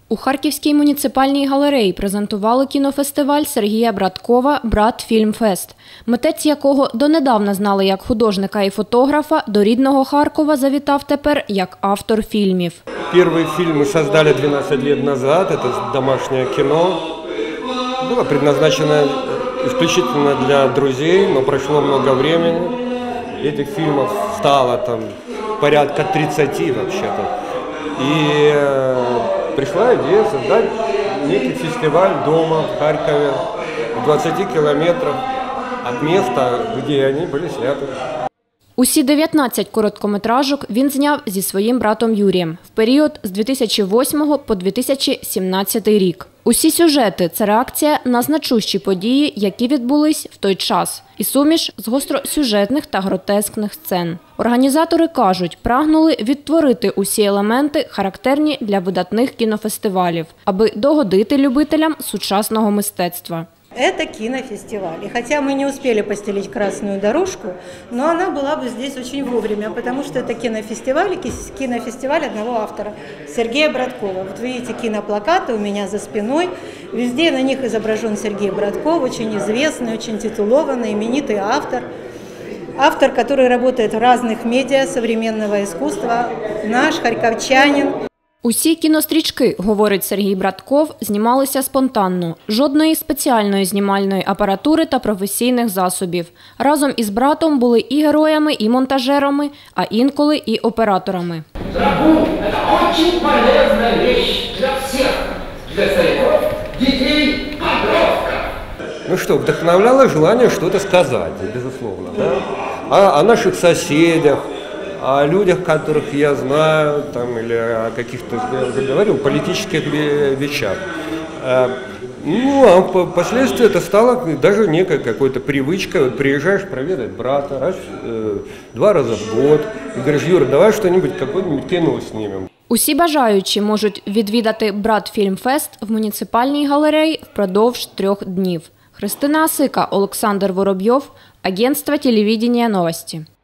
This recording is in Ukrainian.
У Харківській муніципальній галереї презентували кінофестиваль Сергія Браткова «Братфільмфест», митець якого донедавна знали як художника і фотографа, до рідного Харкова завітав тепер як автор фільмів. Перший фільм ми створили 12 років назад, це домашнє кіно. Було предназначено исключительно для друзей, но прошло много времени. Этих фильмов стало там порядка 30 вообще-то. И пришла идея создать некий фестиваль дома в Харькове, в 20 километрах от места, где они были сняты. Усі 19 короткометражок він зняв зі своїм братом Юрієм в період з 2008 по 2017 рік. Усі сюжети – це реакція на значущі події, які відбулись в той час, і суміш з гостросюжетних та гротескних сцен. Організатори кажуть, прагнули відтворити усі елементи, характерні для видатних кінофестивалів, аби догодити любителям сучасного мистецтва. Это кинофестиваль. И хотя мы не успели постелить красную дорожку, но она была бы здесь очень вовремя, потому что это кинофестиваль одного автора, Сергея Браткова. Вот видите киноплакаты у меня за спиной, везде на них изображен Сергей Братков, очень известный, очень титулованный, именитый автор. Автор, который работает в разных медиа современного искусства, наш харківчанин. Усі кінострічки, говорить Сергій Братков, знімалися спонтанно. Жодної спеціальної знімальної апаратури та професійних засобів. Разом із братом були і героями, і монтажерами, а інколи і операторами. Драгун – это очень полезная вещь для всех, для стариков, детей, подростков. Ну что, вдохновляло желание что-то сказать, безусловно, да? О наших соседях, о людях, которых я знаю, там, или о каких-то, я уже говорил, политических вещах. Ну, а впоследствии это стало даже некой какой-то привычкой. Вот приезжаешь проведать брата два раза в год, и говоришь: Юра, давай что-нибудь, какое-нибудь кино снимем. Усі бажаючі можуть відвідати «Братфільмфест» в муніципальній галереї впродовж 3 днів. Христина Асика, Олександр Воробйов, Агентство телевидения новости.